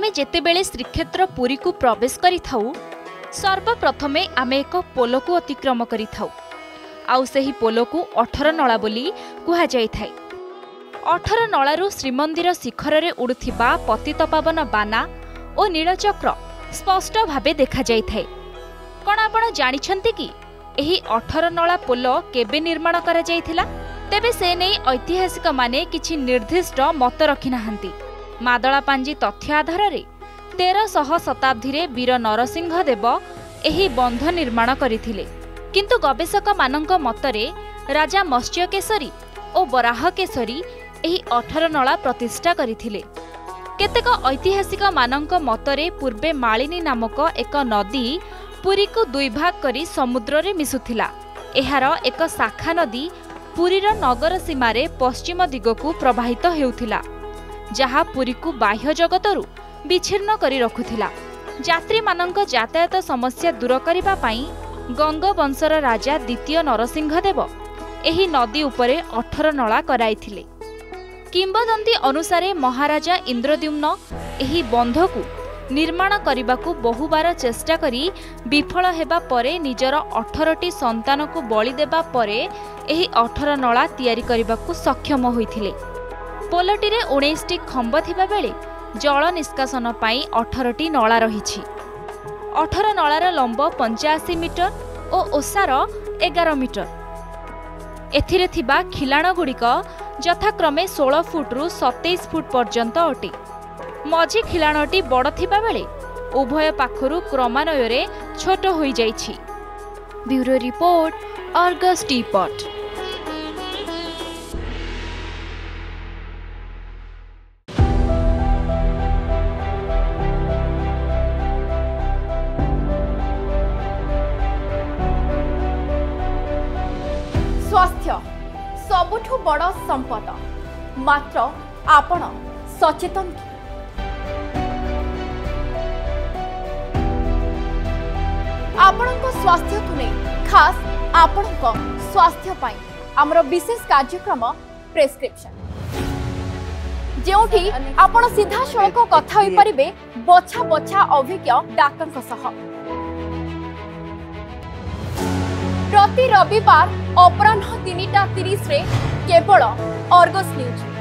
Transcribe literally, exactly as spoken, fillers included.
आमे जेतेबेले श्रीक्षेत्र पुरी को प्रवेश करिथाउ सर्वप्रथमे आमे एक पोलो को अतिक्रम करिथाउ आउ सेही पोलो को अठर नला बोली कुहा जाय थाय। अठर नलारू श्रीमंदिर शिखर रे उड़ुथिबा पतितपावन बाना और नीलचक्र स्पष्ट भावे देखा जाय थाय। कोन आपण जानिछंती कि एही अठर नला पोलो केबे निर्माण करा जायथिला? तेबे से नै ऐतिहासिक माने किछि निर्दिष्ट मत रखि नाहंती। मादळापांजी तथ्य आधार रे तेरह सौ शताब्दी रे वीर नरसिंह देव एही बंध निर्माण करिथिले, किंतु गवेषक मानक मतरे राजा मत्स्यकेशरी और बराहकेशरी एही अठर नला प्रतिष्ठा करिथिले। केतेक ऐतिहासिक मानक मतरे पूर्वे मालिनी नामक एक नदी पुरी को दुई भाग करी समुद्र रे मिसुथिला। एहार एक शाखा नदी पुरीर नगर सीमारे पश्चिम दिगकू प्रवाहित हेउथिला, जहा पुरी को बाह्य जगतरू विच्छिन्न करी रखुथिला। यात्री मानक यातायात समस्या दूर करिबा पई गंगवंशर राजा द्वितीय नरसिंहदेव एही नदी उपरे अठर नला कराइथिले। किंबदंती अनुसारे महाराजा इंद्रद्युम्न एही बंधकू निर्माण करिबाकू बहुबार चेष्टा करी विफल हेबा परे निजर अठरटी संतान को बलि देबा परे एही अठर नला तैयारी करिबाकू सक्षम होइथिले। पोलटी रे उन्नीस टी खंब थिबा बेले जल निष्कासन पाई अठरटी नला रहिछि। अठर नलार लंब पचासी मीटर और ओसार एगार मीटर। एथिरे थिबा खिलाण गुड़िक यथाक्रमे सोलह फुट रु सत्ताईस फुट पर्यंत अटे। मझी खिलाणटी बड़ थिबा बेले उभय पाखरु क्रमान्वये छोट होई जाइछि। ब्यूरो रिपोर्ट, अर्गस टीपॉट। स्वास्थ्य सबुठु बड़ संपद, मात्र आपण सचेतन कि? आपणक स्वास्थ्य को नहीं खास आपणक स्वास्थ्य पाई आमर विशेष कार्यक्रम प्रेस्क्रिप्शन, जेउठी आपण सीधा सड़क कथा होई परिबे बछा बछा अभिज्ञ डाक्टर सह। प्रति रविवार अपराह्न तीन टा तीस रे केवल अर्गस न्यूज।